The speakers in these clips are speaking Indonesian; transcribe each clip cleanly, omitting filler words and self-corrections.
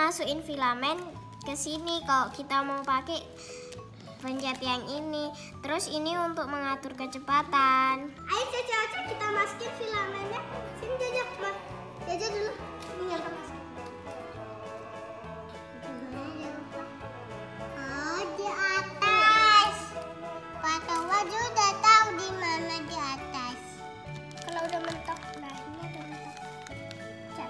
masukin filamen ke sini kalau kita mau pakai pencet yang ini. Terus ini untuk mengatur kecepatan. Ayo Caca, kita masukin filamennya. Sini Caca, Caca dulu. Ini yang masuk. Oh, di atas. Pak Tawaju udah tahu di mana di atas. Kalau udah mentok, nah ini udah mentok. Cek.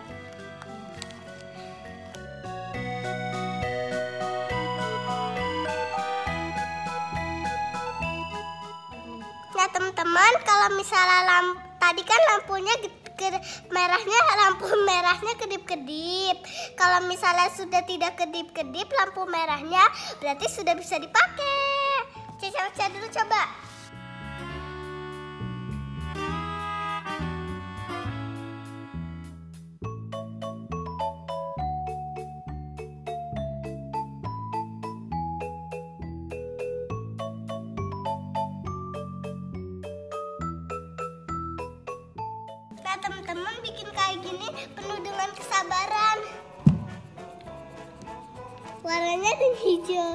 Nah teman-teman, kalau misalnya tadi kan lampunya lampu merahnya kedip-kedip. Kalau misalnya sudah tidak kedip-kedip lampu merahnya, berarti sudah bisa dipakai. Caca dulu coba. Nah teman-teman, bikin kayak gini penuh dengan kesabaran. Warnanya dan hijau.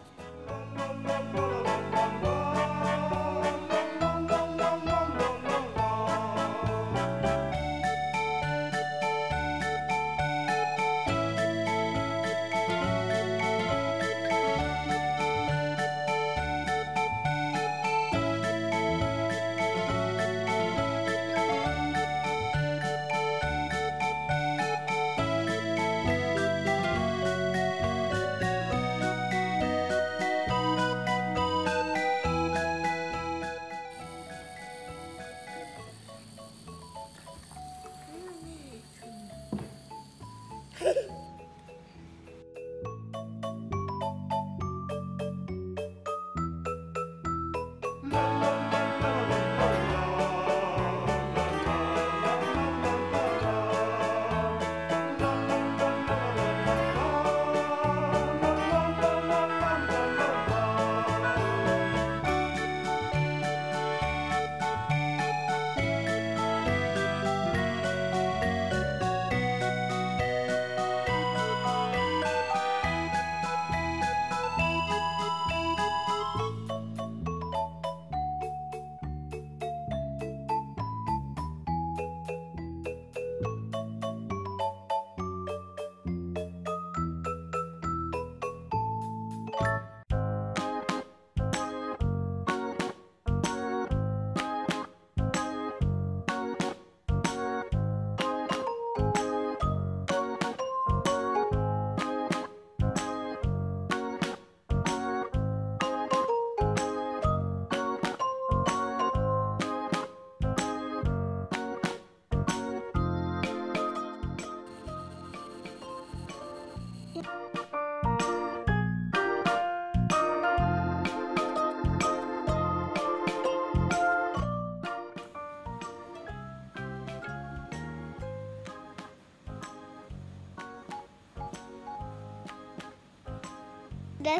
Udah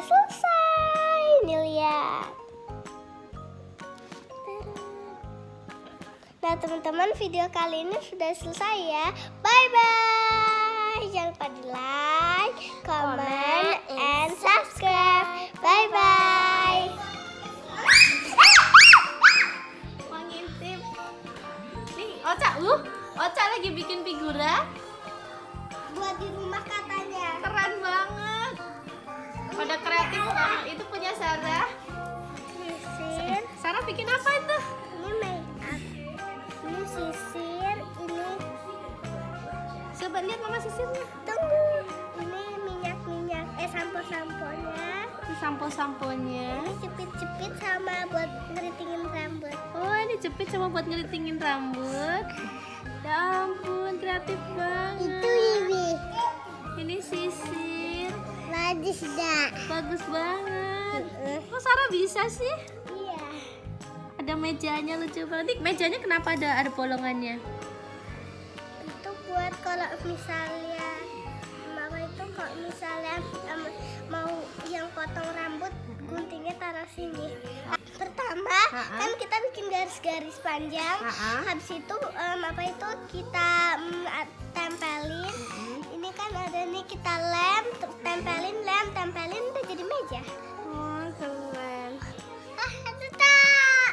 selesai, nih lihat. Nah teman-teman, video kali ini sudah selesai ya. Bye bye. Jangan lupa di like, comment, and subscribe. Bye bye. Mau ngintip. Nih, Oca lagi bikin figura. Buat di rumah katanya. Keren banget. Pada kreatif banget. Itu punya Sarah. Sisir. Sarah bikin apa itu? Ini make up. Ini sisir. Ini. Coba lihat mama sisirnya. Tunggu. Ini minyak-minyak. Sampo-samponya. Ini sampo-samponya. Ini jepit-jepit sama buat ngeritingin rambut. Oh, ini jepit sama buat ngeritingin rambut. Ya ampun, kreatif banget. Itu Wiwi. Ini sisir. Bagus dah. Bagus banget. Kok Sarah bisa sih? Iya. Ada mejanya, lucu banget. Mejanya kenapa ada bolongannya? Itu buat kalau misalnya mama itu kalau misalnya mau yang potong rambut, guntingnya taruh sini. pertama kan kita bikin garis-garis panjang. Habis itu apa itu kita tempelin. Ini kan ada nih kita tempelin udah jadi meja. Oh, keren. Itu tak.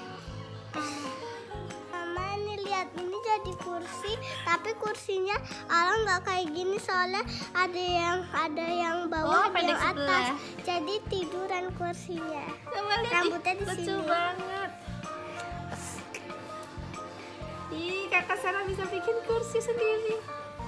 Mama nih lihat ini jadi kursi, tapi kursinya Alang nggak kayak gini soalnya ada yang bawah, ada yang atas. Jadi tiduran kursinya. Rambutnya di sini. Lucu banget. Ih, kakak Sarah bisa bikin kursi sendiri.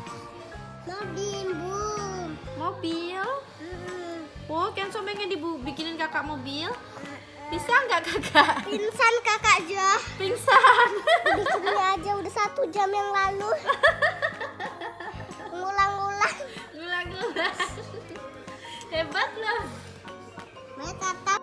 Mobil? Oh, kan pengen dibikinin kakak mobil? Bisa nggak kakak? Pingsan kakak Jo. Pingsan. Bikinnya aja udah 1 jam yang lalu. Ngulang-ngulang. Ngulang-ngulang. Hebat loh. Kata